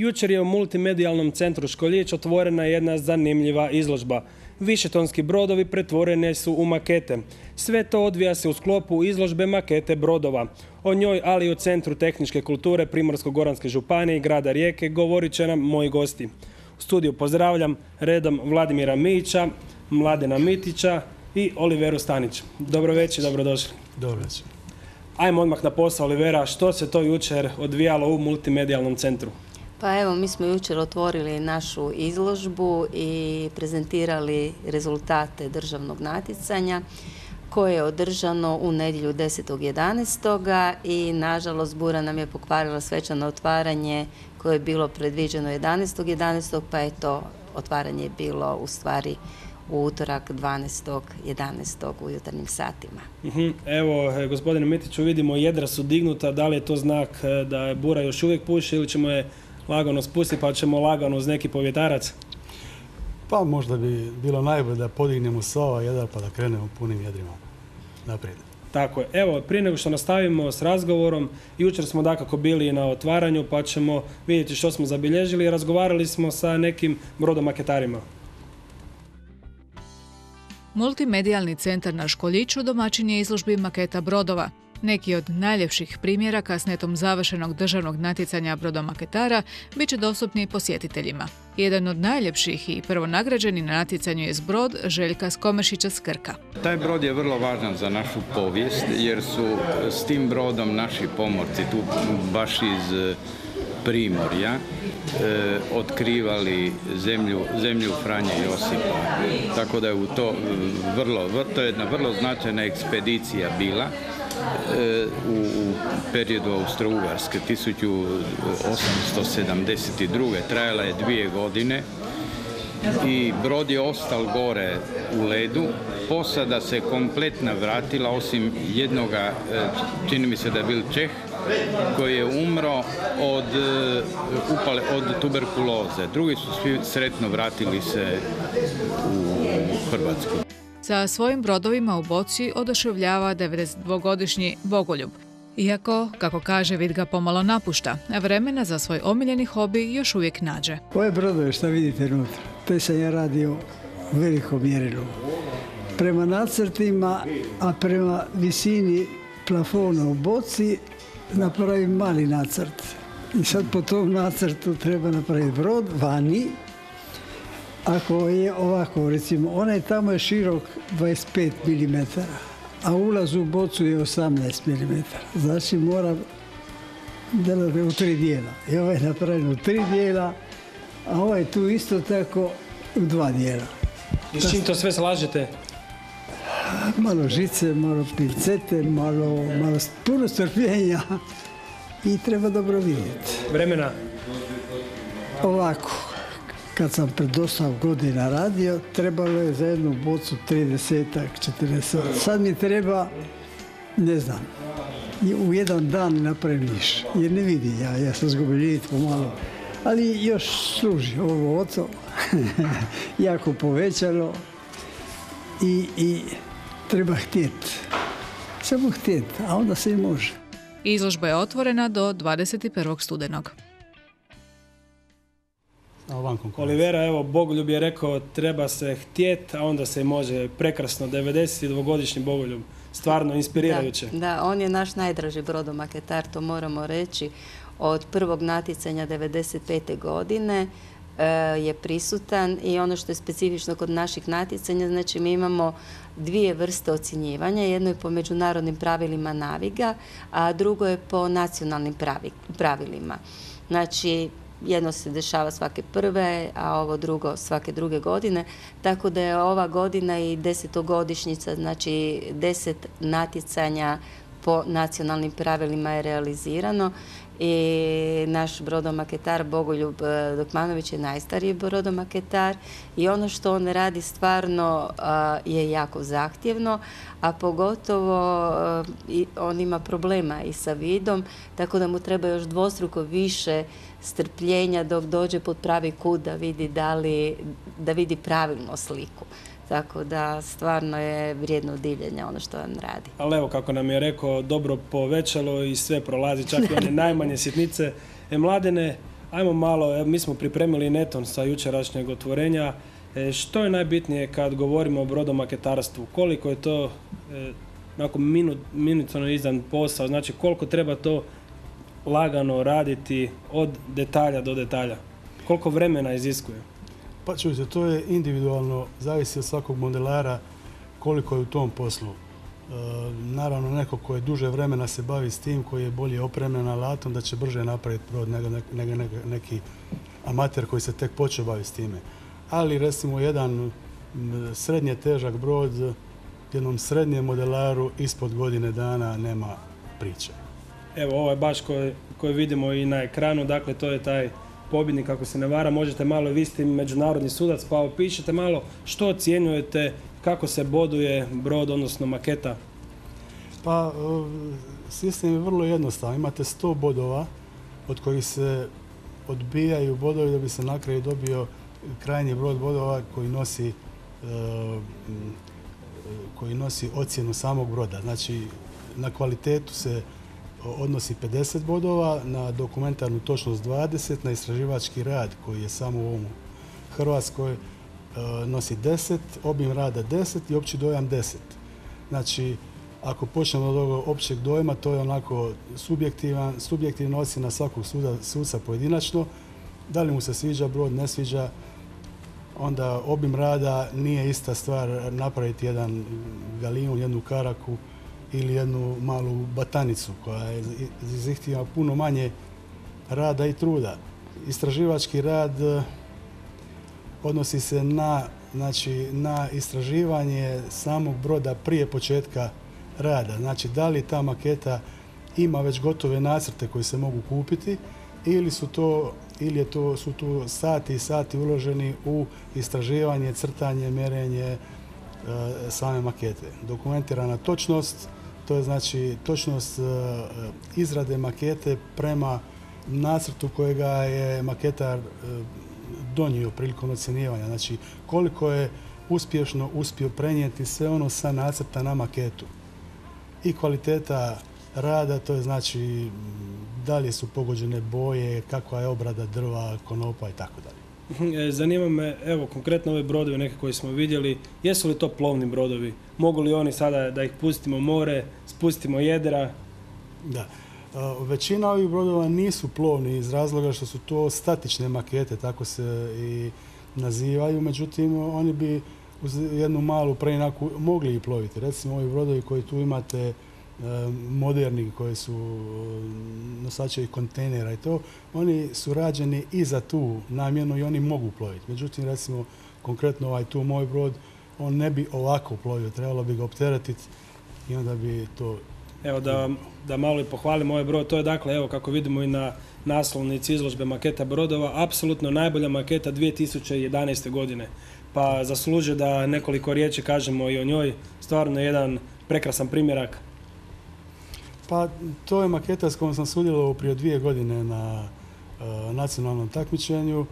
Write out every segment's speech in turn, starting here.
Jučer je u multimedijalnom centru Školjić otvorena jedna zanimljiva izložba. Višetonski brodovi pretvoreni su u makete. Sve to odvija se u sklopu izložbe makete brodova. O njoj, ali i o Centru tehničke kulture Primorsko-goranske županije i grada Rijeke govorit će nam moji gosti. U studiju pozdravljam redom Vladimira Mijića, Mladena Mitića i Oliveru Stanić. Dobro večer, dobrodošli. Dobro večer. Ajmo odmah na posao, Olivera. Što se to jučer odvijalo u multimedijalnom centru? Pa evo, mi smo jučer otvorili našu izložbu i prezentirali rezultate državnog natjecanja koje je održano u nedjelju 10.11. i nažalost bura nam je pokvarila svečano otvaranje koje je bilo predviđeno 11.11. pa je to otvaranje bilo u stvari u utorak 12.11. u jutarnjim satima. Evo, gospodine Mitiću, vidimo jedra su dignuta. Da li je to znak da je bura još uvijek puši ili ćemo je lagano spustiti pa ćemo lagano uz neki povjetarac? Pa možda bi bilo najbolje da podignemo sva jedra pa da krenemo punim jedrima naprijed. Tako je. Evo, prije nego što nastavimo s razgovorom, jučer smo dakako bili na otvaranju pa ćemo vidjeti što smo zabilježili i razgovarali smo sa nekim brodomaketarima. Multimedijalni centar na Školjiću domaćin je izložbi maketa brodova. Neki od najljepših primjeraka s netom završenog državnog natjecanja brodomaketara bit će dostupni posjetiteljima. Jedan od najljepših i prvonagrađeni na natjecanju je brod Željka Skomešića s Krka. Taj brod je vrlo važan za našu povijest jer su s tim brodom naši pomorci tu baš iz Primorja otkrivali zemlju Franje Josipa. Tako da je to je jedna vrlo značajna ekspedicija bila u periodu Austro-Ugarske 1872. Trajala je 2 godine i brod je ostao gore u ledu. Posada se kompletna vratila osim jednoga, čini mi se da je bil Čeh, koji je umro od tuberkuloze. Drugi su svi sretno vratili se u Hrvatsku. Sa svojim brodovima u boci oduševljava 92-godišnji Bogoljub. Iako, kako kaže, vid ga pomalo napušta, a vremena za svoj omiljeni hobi još uvijek nađe. Ove brodove što vidite unutra, to sam ja radio u velikom mjerilu. Prema nacrtima, a prema visini plafona u boci napravim mali nacrt. I sad po tom nacrtu treba napraviti brod vani. Ako je ovako, recimo, onaj tamo je širok 25 mm, a ulaz u bocu je 18 mm. Znači mora delati u 3 dijela. I ovaj je napravljen u 3 dijela, a ovaj tu isto tako u 2 dijela. I s čim to sve slažete? Malo žice, malo pincete, malo puno strpljenja i treba dobro vidjeti. Vremena? Ovako. Kad sam pred 8 godina radio, trebalo je za jednu bocu 30-ak, 40. Sad mi treba, ne znam, u jedan dan napravim više. Jer ne vidim ja sam zgubljen pomalo. Ali još služi ovo oto, jako povećalo i treba htjeti. Samo htjeti, a onda se i može. Izložba je otvorena do 21. studenog. Olivera, evo, Bogoljub je rekao treba se htjeti, a onda se može. Prekrasno, 92-godišnji Bogoljub, stvarno inspirirajuće. Da, on je naš najdraži brodomaketar, to moramo reći. Od prvog natjecanja 95. godine je prisutan i ono što je specifično kod naših natjecanja, znači mi imamo 2 vrste ocjenjivanja. Jedno je po međunarodnim pravilima naviga, a drugo je po nacionalnim pravilima. Znači, jedno se dešava svake prve, a ovo drugo svake druge godine. Tako da je ova godina i 10-godišnjica, znači 10 natjecanja po nacionalnim pravilima je realizirano i naš brodomaketar Bogoljub Dokmanović je najstariji brodomaketar i ono što on radi stvarno je jako zahtjevno, a pogotovo on ima problema i sa vidom, tako da mu treba još dvostruko više strpljenja dok dođe pod pravi kut da vidi pravilno sliku. Tako da stvarno je vrijedno divljenja ono što on radi. Ali evo, kako nam je rekao, dobro povećalo i sve prolazi, čak i one najmanje sitnice. Mladene, Ajmo malo, mi smo pripremili neton sa jučerašnjeg otvorenja. Što je najbitnije kad govorimo o brodomaketarstvu? Koliko je to nakon minutovno izdan posao? Znači koliko treba to lagano raditi od detalja do detalja? Koliko vremena iziskuje? Pa čujte, to je individualno, zavisi od svakog modelara koliko je u tom poslu. Naravno, neko ko je duže vremena se bavi s tim, koji je bolje opremljen alatom, da će brže napraviti brod nego neki amater koji se tek počeo baviti s time. Ali recimo jedan srednje težak brod, jednom srednjem modelaru ispod godine dana nema priče. Evo, ovo je baš koji vidimo i na ekranu, dakle to je taj pobjednik, ako se ne vara. Možete malo, vi ste međunarodni sudac, pa opišite malo što ocjenjujete, kako se boduje brod, odnosno maketa. Pa, sistem je vrlo jednostavan. Imate 100 bodova od kojih se odbijaju bodovi da bi se na kraju dobio krajnji broj bodova koji nosi ocjenu samog broda. Znači, na kvalitetu se odnosi 50 bodova, na dokumentarnu točnost 20, na istraživački rad koji je samo u ovom Hrvatskoj nosi 10, obim rada 10 i opći dojam 10. Znači, ako počnemo od ovog općeg dojma, to je onako subjektivna ocjena svakog suca pojedinačno. Da li mu se sviđa brod, ne sviđa, onda obim rada nije ista stvar napraviti jedan galijun, jednu karaku ili jednu malu batanicu koja zahtijeva puno manje rada i truda. Istraživački rad odnosi se na istraživanje samog broda prije početka rada. Znači, da li ta maketa ima već gotove nacrte koji se mogu kupiti ili su tu sati i sati uloženi u istraživanje, crtanje, mjerenje same makete. Dokumentirana točnost, to je znači točnost izrade makete prema nacrtu kojega je maketar donio prilikom ocjenjivanja. Znači, koliko je uspješno uspio prenijeti sve ono sa nacrta na maketu. I kvaliteta rada, to je znači da li su pogođene boje, kakva je obrada drva, konopa i tako dalje. Zanima me, evo, konkretno ove brodove neke koje smo vidjeli, jesu li to plovni brodovi? Mogu li oni sada da ih pustimo u more, spustimo jedra? Da. Većina ovih brodova nisu plovni iz razloga što su to statične makete, tako se i nazivaju, međutim oni bi uz jednu malu preinaku mogli i ploviti. Recimo ovi brodovi koji tu imate moderni, koji su nosačevi kontejnera i to, oni su rađeni i za tu namjenu i oni mogu ploviti. Međutim, recimo, konkretno ovaj tu moj brod, on ne bi ovako plovio, trebalo bi ga opteretiti i onda bi to... Evo da malo i pohvalim ovaj brod, to je dakle, evo kako vidimo i na naslovnici izložbe maketa brodova, apsolutno najbolja maketa 2011. godine. Pa zaslužuje da nekoliko riječi kažemo i o njoj, stvarno jedan prekrasan primjerak. Pa to je maketa s kojom sam sudjelovao prije 2 godine na nacionalnom takmičenju.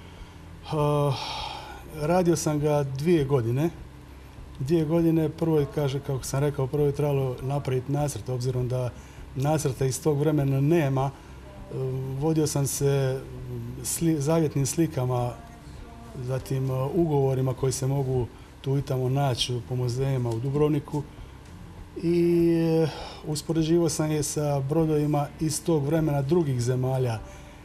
Radio sam ga 2 godine. 2 godine, prvo je, kako sam rekao, prvo je trebalo napraviti nacrt, obzirom da nacrta iz tog vremena nema. Vodio sam se zavjetnim slikama, zatim ugovorima koji se mogu tu i tamo naći po muzejima u Dubrovniku i uspoređivao sam je sa brodovima iz tog vremena drugih zemalja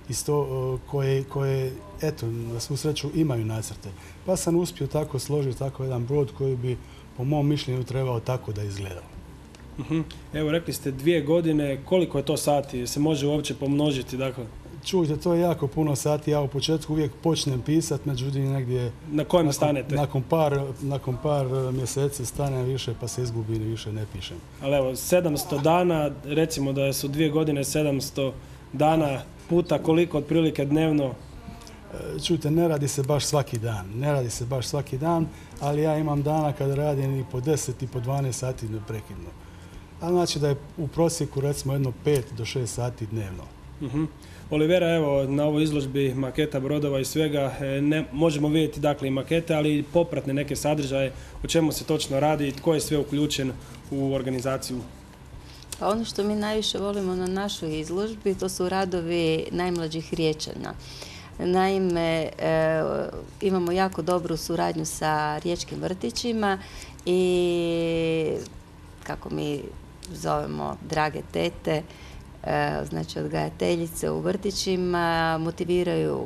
koje, eto, na svu sreću imaju nacrte. Pa sam uspio tako složiti tako jedan brod koji bi, po mom mišljenju, trebao tako da izgleda. Evo, rekli ste 2 godine, koliko je to sati? Se može uopće pomnožiti, dakle? Čujte, to je jako puno sati. Ja u početku uvijek počnem pisati, međutim negdje... Na kojem stanete? Nakon par mjeseci stanem više, pa se izgubim i više ne pišem. Ali evo, 700 dana, recimo da su 2 godine 700 dana puta koliko otprilike dnevno? Čujte, ne radi se baš svaki dan, ali ja imam dana kada radim i po 10 i po 12 sati neprekidno. A znači da je u prosjeku recimo jedno 5 do 6 sati dnevno. Olivera, evo, na ovoj izložbi maketa brodova i svega možemo vidjeti dakle i makete, ali i popratne neke sadržaje, o čemu se točno radi i tko je sve uključen u organizaciju. Pa ono što mi najviše volimo na našoj izložbi, to su radovi najmlađih Riječana. Naime, imamo jako dobru suradnju sa riječkim vrtićima i, kako mi zovemo, drage tete, znači odgajateljice u vrtićima, motiviraju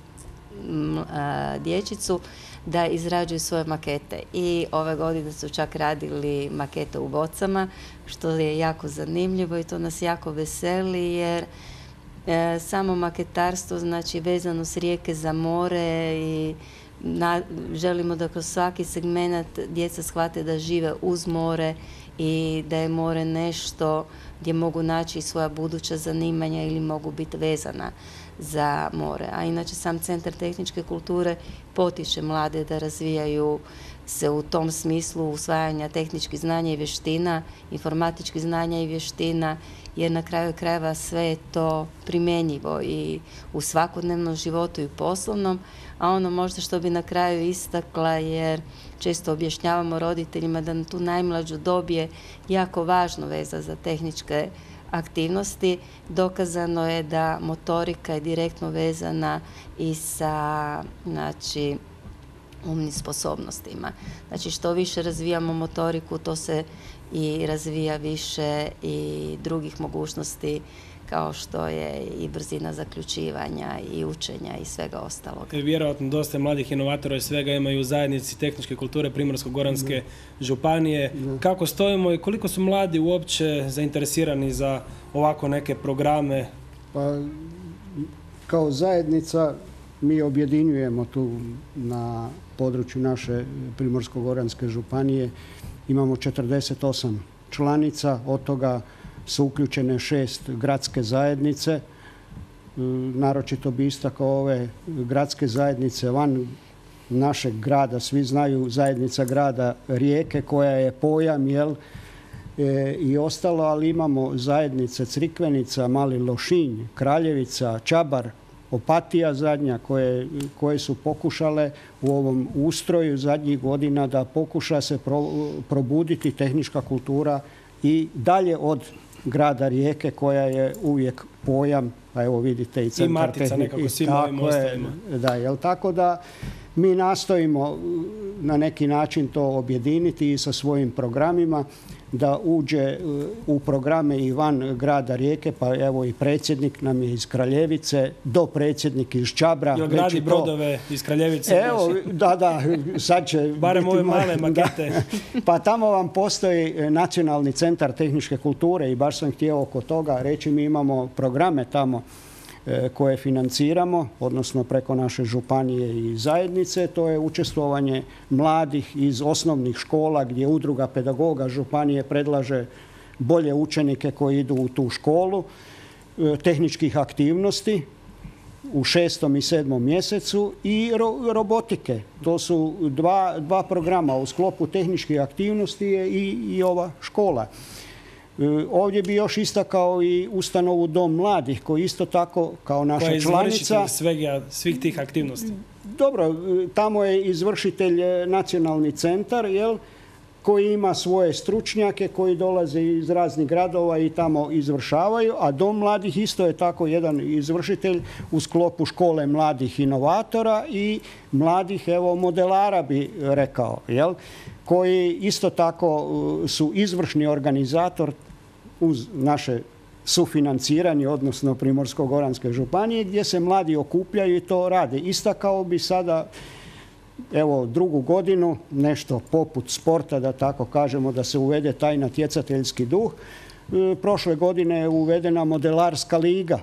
dječicu da izrađuju svoje makete. I ove godine su čak radili makete u bocama, što je jako zanimljivo i to nas jako veseli, jer samo maketarstvo, znači vezano s rijeke za more, i želimo da kroz svaki segment djeca shvate da žive uz more i da je more nešto gdje mogu naći svoja buduća zanimanja ili mogu biti vezana za more. A inače sam Centar tehničke kulture potiče mlade da razvijaju se u tom smislu usvajanja tehničkih znanja i vještina, informatičkih znanja i vještina, jer na kraju krajeva sve je to primjenjivo i u svakodnevnom životu i poslovnom. A ono možda što bi na kraju istakla, jer često objašnjavamo roditeljima da na tu najmlađu dob je jako važno veza za tehničke aktivnosti. Dokazano je da motorika je direktno vezana i sa, znači, umnim sposobnostima. Znači, što više razvijamo motoriku, to se i razvija više i drugih mogućnosti, kao što je i brzina zaključivanja i učenja i svega ostalog. Vjerojatno dosta mladih inovatora i svega imaju u zajednici tehničke kulture Primorsko-goranske županije. Kako stojimo i koliko su mladi uopće zainteresirani za ovako neke programe? Pa, kao zajednica mi objedinjujemo tu na području naše Primorsko-goranske županije. Imamo 48 članica, od toga su uključene 6 gradske zajednice. Naročito bi istakao ove gradske zajednice van našeg grada. Svi znaju zajednica grada Rijeke koja je pojam, i ostalo, ali imamo zajednice Crikvenica, Mali Lošinj, Kraljevica, Čabar, Opatija zadnja, koje su pokušale u ovom ustroju zadnjih godina da pokuša se probuditi tehnička kultura i dalje od grada Rijeke, koja je uvijek pojam, a evo vidite i centar i matica nekako svima ovim ostalima. Da, tako da mi nastojimo na neki način to objediniti i sa svojim programima, da uđe u programe i van grada Rijeke, pa evo i predsjednik nam je iz Kraljevice, dopredsjednik iz Čabra. I gradi brodove iz Kraljevice. Evo, da, sad će barem ove male makete. Pa tamo vam postoji Nacionalni centar tehničke kulture i baš sam htio oko toga reći, mi imamo programe tamo koje financiramo, odnosno preko naše županije i zajednice. To je učestvovanje mladih iz osnovnih škola gdje udruga pedagoga županije predlaže bolje učenike koji idu u tu školu, tehničkih aktivnosti u 6. i 7. mjesecu i robotike. To su dva programa. U sklopu tehničkih aktivnosti je i ova škola. Ovdje bi još istakao i ustanovu Dom mladih, koji isto tako kao naša članica. Koja je izvršitelj svih tih aktivnosti? Dobro, tamo je izvršitelj Nacionalni centar, koji ima svoje stručnjake koji dolaze iz raznih gradova i tamo izvršavaju, a Dom mladih isto je tako jedan izvršitelj u sklopu škole mladih inovatora i mladih modelara bi rekao, koji isto tako su izvršni organizator uz naše sufinanciranje, odnosno Primorsko-goranske županije, gdje se mladi okupljaju i to rade. Istakao bi sada, evo, drugu godinu, nešto poput sporta, da tako kažemo, da se uvede taj natjecateljski duh. Prošle godine je uvedena modelarska liga,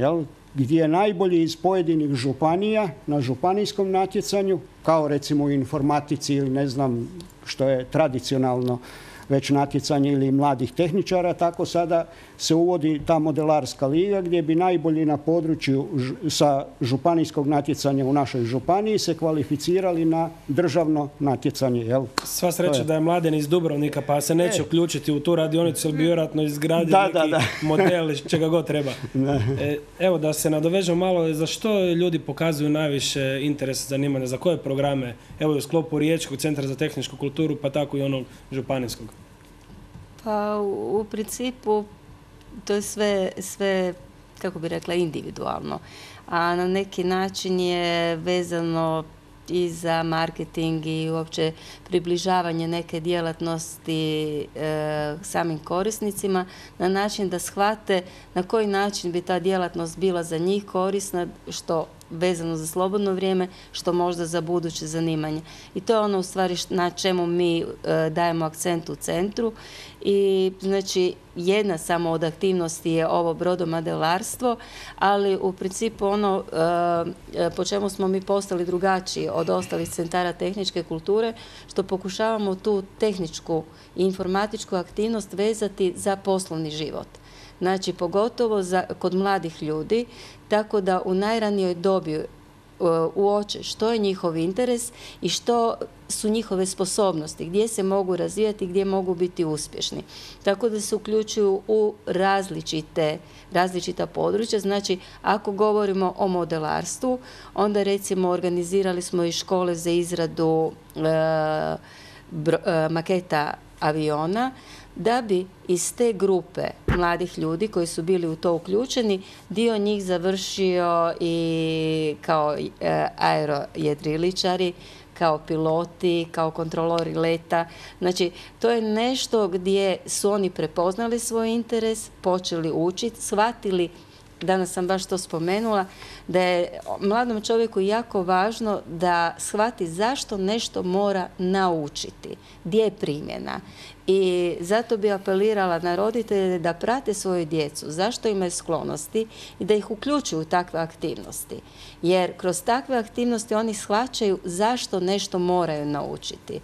gdje najbolji iz pojedinih županija na županijskom natjecanju, kao recimo u informatici ili ne znam što je tradicionalno već natjecanje ili mladih tehničara, tako sada se uvodi ta modelarska liga gdje bi najbolji na području sa županijskog natjecanja u našoj županiji se kvalificirali na državno natjecanje. Sva sreća da je Mladen iz Dubrovnika, pa se neće uključiti u tu radionicu, jer bi vjerojatno izgradio neki model čega god treba. Evo, da se nadovežemo malo, za što ljudi pokazuju najviše interes, zanimanja, za koje programe, evo u sklopu Riječkog centra za tehničku kulturu, pa tako i onog županijskog? Pa u principu to je sve, kako bi rekla, individualno. A na neki način je vezano i za marketing i uopće približavanje neke djelatnosti samim korisnicima na način da shvate na koji način bi ta djelatnost bila za njih korisna, što vezano za slobodno vrijeme, što možda za buduće zanimanje. I to je ono u stvari na čemu mi dajemo akcent u centru. I znači jedna samo od aktivnosti je ovo brodomodelarstvo, ali u principu ono po čemu smo mi postali drugačiji od ostalih centara tehničke kulture, što pokušavamo tu tehničku i informatičku aktivnost vezati za poslovni život. Znači, pogotovo kod mladih ljudi, tako da u najranijoj dobi uoče što je njihov interes i što su njihove sposobnosti, gdje se mogu razvijati, gdje mogu biti uspješni. Tako da se uključuju u različita područja. Znači, ako govorimo o modelarstvu, onda recimo organizirali smo i škole za izradu maketa aviona, da bi iz te grupe mladih ljudi koji su bili u to uključeni, dio njih završio i kao aerojedriličari, kao piloti, kao kontrolori leta. Znači, to je nešto gdje su oni prepoznali svoj interes, počeli učiti, shvatili, danas sam baš to spomenula, da je mladom čovjeku jako važno da shvati zašto nešto mora naučiti, gdje je primjena. I zato bi apelirala na roditelje da prate svoju djecu, zašto imaju sklonosti i da ih uključuju u takve aktivnosti. Jer kroz takve aktivnosti oni shvaćaju zašto nešto moraju naučiti.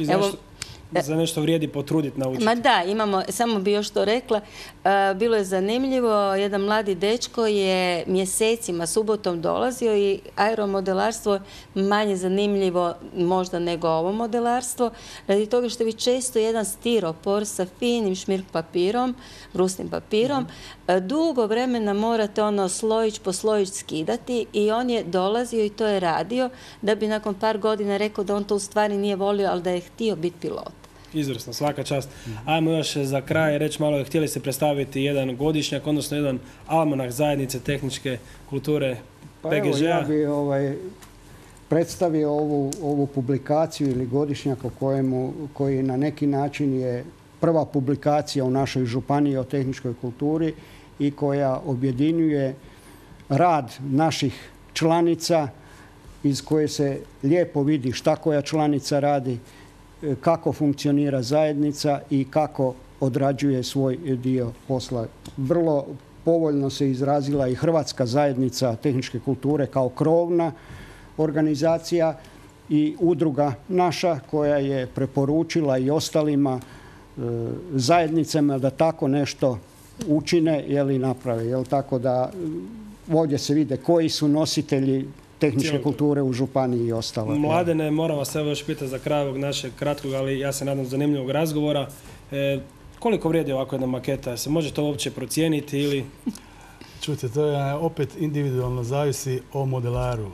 Za nešto vrijedi potruditi naučiti. Ma da, samo bi još to rekla, bilo je zanimljivo, jedan mladi dečko je mjesecima subotom dolazio i aeromodelarstvo manje zanimljivo možda nego ovo modelarstvo, radi toga što vi često jedan stiropor sa finim šmirk papirom, brusnim papirom, dugo vremena morate slojić po slojić skidati i on je dolazio i to je radio, da bi nakon par godina rekao da on to u stvari nije volio, ali da je htio biti pilot. Izvrsno, svaka čast. Ajmo još za kraj reći malo, htjeli ste predstaviti jedan godišnjak, odnosno jedan almanak zajednice tehničke kulture PGŽ-a. Pa evo, ja bi predstavio ovu publikaciju ili godišnjak koji na neki način je prva publikacija u našoj županiji o tehničkoj kulturi i koja objedinjuje rad naših članica iz koje se lijepo vidi šta koja članica radi, kako funkcionira zajednica i kako odrađuje svoj dio posla. Vrlo povoljno se izrazila i Hrvatska zajednica tehničke kulture kao krovna organizacija i udruga naša koja je preporučila i ostalima zajednicama da tako nešto učine ili naprave. Tako da ovdje se vide koji su nositelji tehničke kulture u županiji i ostalo. Mladene, moram vas evo još pitati za kraj ovog našeg kratkog, ali ja se nadam zanimljivog razgovora. Koliko vrijedi ovako jedna maketa? Se može to uopće procijeniti ili... Čujte, to je opet individualno, zavisi o modelaru.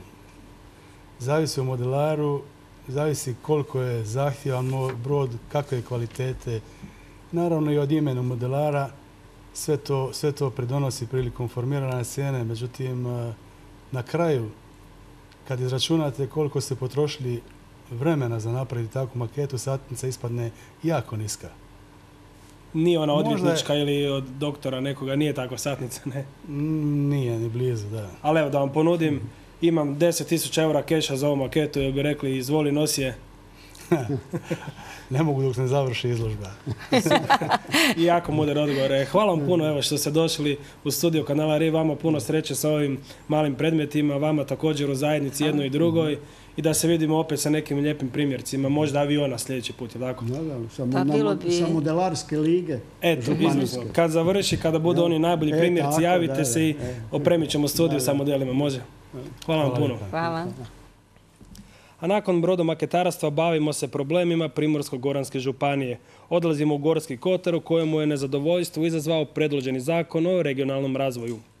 Zavisi koliko je zahtjevan brod, kakve kvalitete. Naravno i od imena modelara sve to pridonosi prilikom formiranja cijene. Međutim, na kraju, kad izračunate koliko ste potrošili vremena za napraviti takvu maketu, satnica ispadne jako niska. Nije ona odvjetnička ili od doktora nekoga, nije takva satnica, ne? Nije, ni blizu, da. Ali evo da vam ponudim, imam 10.000 eura keša za ovu maketu, jer bi rekli izvoli nosi je. Ne mogu dok ne završi izložba. I jako mudar odgovor. Hvala vam puno evo što ste došli u studio kanala RI, vama puno sreće sa ovim malim predmetima, vama također u zajednici jednoj i drugoj i da se vidimo opet sa nekim lijepim primjercima, možda aviona sljedeći put, je tako? Sa modelarske lige. Eto, kad završi, kada budu oni najbolji primjerci, javite se i opremit ćemo studiju sa modelima, može? Hvala vam puno. Hvala. A nakon brodomaketarstva bavimo se problemima Primorsko-goranske županije. Odlazimo u Gorski kotar u kojemu je nezadovoljstvo izazvao predloženi zakon o regionalnom razvoju.